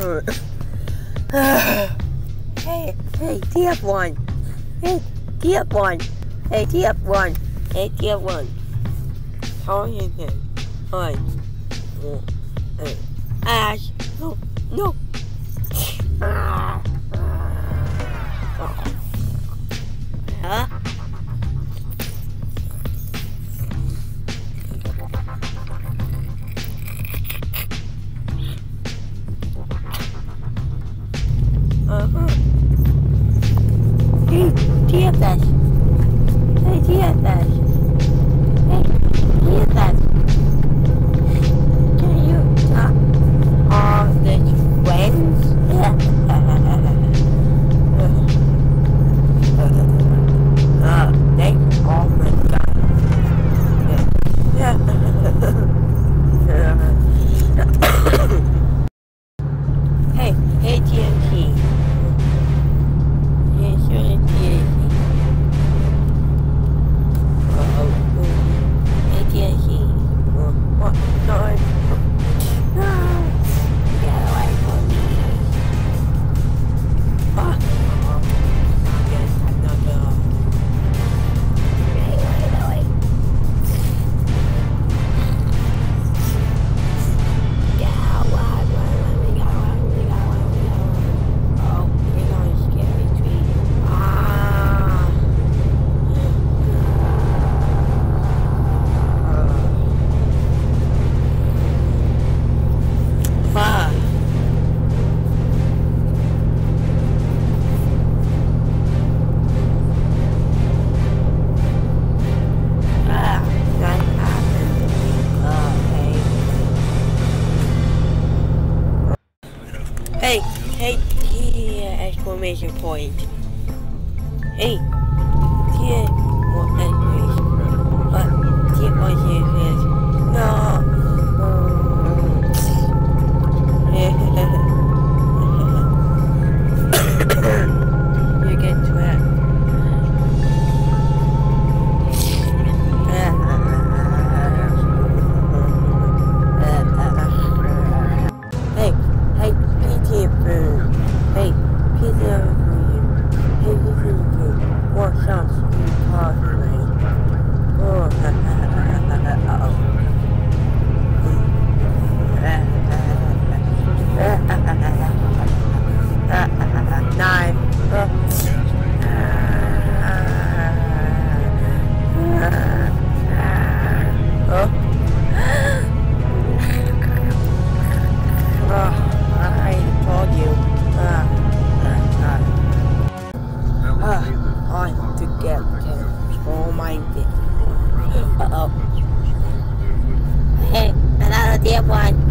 Hey, TF1. Hey, TF1. Hey, TF1. Hey, TF1. How are you doing? Hi. Ash. No. No. Huh? Hey, TFS. Hey, TFS. Hey, TFS. Can you stop all this friends? Thanks, oh my god. Hey, TNT. Hey, TNT. Hey, TNT. What? No. No. Get away from me. Yes, I'm not going. Wait. Hey, exclamation point. Hey, no. You get trapped. Hey, pizza food. Hey, pizza food. Hey, pizza food. What sounds you possibly? Oh, Knife. I told you. On to get all my things. Uh-oh. Hey, another dear one.